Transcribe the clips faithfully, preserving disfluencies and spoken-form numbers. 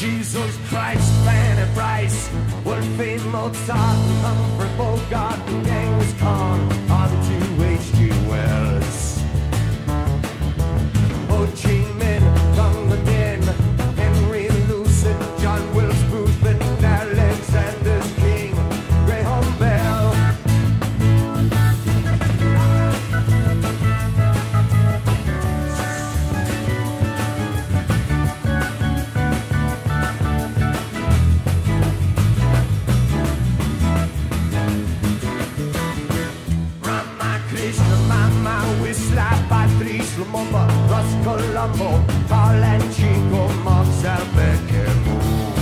Jesus Christ, Fanny Bryce, Wolfie Mozart, Humphrey Bogart, and Genghis Khan, on to H G Wells. Ho Chi Minh, Tung Le Dinh, Henry Lucid, John Wilkes Booth, and Alexander's King, Graham Bell. Lumumba, Ross Colombo, Paul Chico, Marcel Beckemo,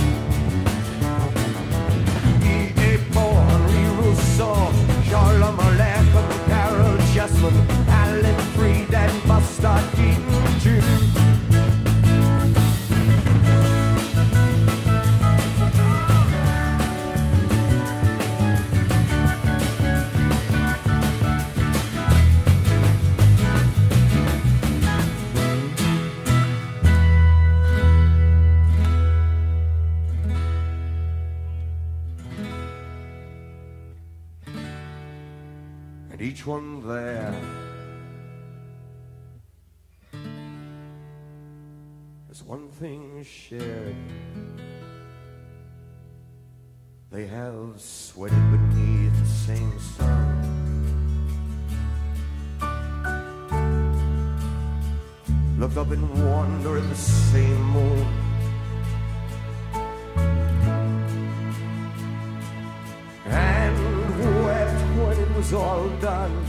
E A. Poe, Henri Rousseau, Charles Malek, Carol Chessman, Alan Freed, and Buster Keaton too. And each one there has one thing shared. They have sweated beneath the same sun, looked up in wonder at the same moon, and wept when it was all done,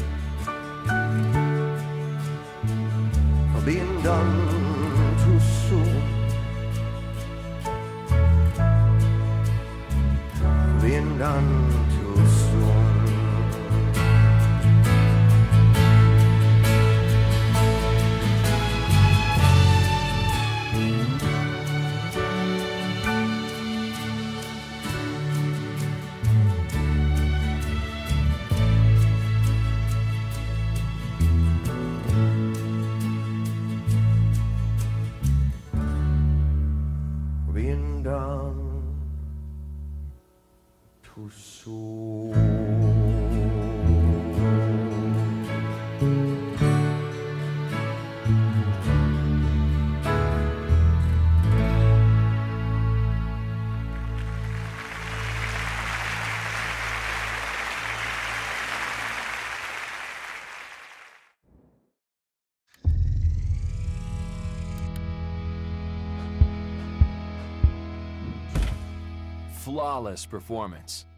for being done too soon, for being done too soon. Being done too soon. Flawless performance.